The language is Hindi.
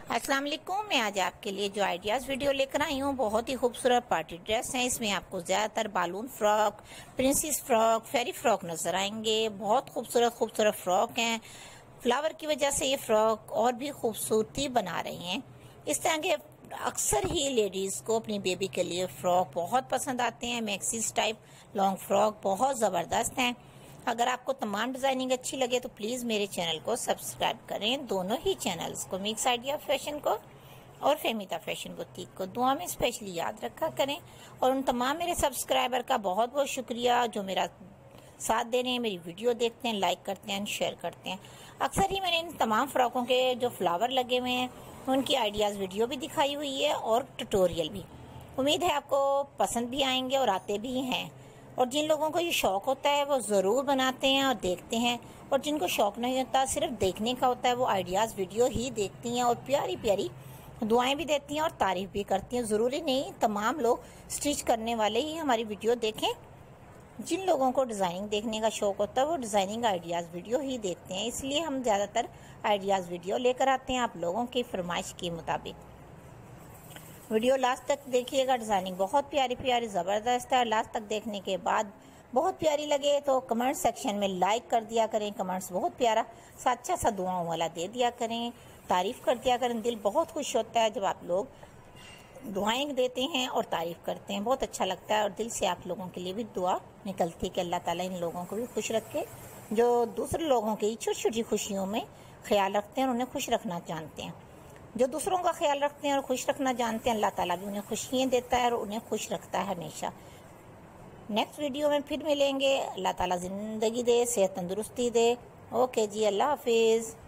अस्सलाम वालेकुम। मैं आज आपके लिए जो आइडियाज़ वीडियो लेकर आई हूँ, बहुत ही खूबसूरत पार्टी ड्रेस हैं। इसमें आपको ज़्यादातर balloon frock, princess frock, fairy frock नज़र आएंगे। बहुत खूबसूरत खूबसूरत फ्रॉक हैं। फ्लावर की वजह से ये फ्रॉक और भी खूबसूरती बना रही हैं। इस तरह के अक्सर ही लेडीज़ को अपनी बेबी के लिए फ्रॉक बहुत पसंद आते हैं। मैक्सीज टाइप लॉन्ग फ्रॉक बहुत ज़बरदस्त हैं। अगर आपको तमाम डिजाइनिंग अच्छी लगे तो प्लीज मेरे चैनल को सब्सक्राइब करें। दोनों ही चैनल्स को, मिक्स आइडिया फैशन को और फहमीदा फैशन बुटीक को, दुआ में स्पेशली याद रखा करें। और उन तमाम मेरे सब्सक्राइबर का बहुत बहुत शुक्रिया जो मेरा साथ दे रहे हैं, मेरी वीडियो देखते हैं, लाइक करते हैं, शेयर करते हैं। अक्सर ही मैंने इन तमाम फ्रॉकों के जो फ्लावर लगे हुए हैं उनकी आइडियाज़ वीडियो भी दिखाई हुई है और ट्यूटोरियल भी। उम्मीद है आपको पसंद भी आएंगे और आते भी हैं। और जिन लोगों को ये शौक होता है वो ज़रूर बनाते हैं और देखते हैं, और जिनको शौक नहीं होता, सिर्फ देखने का होता है, वो आइडियाज़ वीडियो ही देखती हैं और प्यारी प्यारी दुआएं भी देती हैं और तारीफ भी करती हैं। ज़रूरी नहीं तमाम लोग स्टिच करने वाले ही हमारी वीडियो देखें। जिन लोगों को डिज़ाइनिंग देखने का शौक होता है वो डिज़ाइनिंग आइडियाज़ वीडियो ही देखते हैं। इसलिए हम ज़्यादातर आइडियाज़ वीडियो लेकर आते हैं आप लोगों की फरमाइश के मुताबिक। वीडियो लास्ट तक देखिएगा। डिज़ाइनिंग बहुत प्यारी प्यारी ज़बरदस्त है। लास्ट तक देखने के बाद बहुत प्यारी लगे तो कमेंट सेक्शन में लाइक कर दिया करें। कमेंट्स बहुत प्यारा सा अच्छा सा दुआओं वाला दे दिया करें, तारीफ़ कर दिया करें। दिल बहुत खुश होता है जब आप लोग दुआएं देते हैं और तारीफ़ करते हैं, बहुत अच्छा लगता है। और दिल से आप लोगों के लिए भी दुआ निकलती है कि अल्लाह ताला इन लोगों को भी खुश रखे जो दूसरे लोगों की छोटी छोटी खुशियों में ख्याल रखते हैं और उन्हें खुश रखना जानते हैं। जो दूसरों का ख्याल रखते हैं और खुश रखना जानते हैं, अल्लाह ताला भी उन्हें खुशियाँ देता है और उन्हें खुश रखता है हमेशा। नेक्स्ट वीडियो में फिर मिलेंगे। अल्लाह ताला ज़िंदगी दे, सेहत तंदुरुस्ती दे। ओके जी, अल्लाह हाफिज़।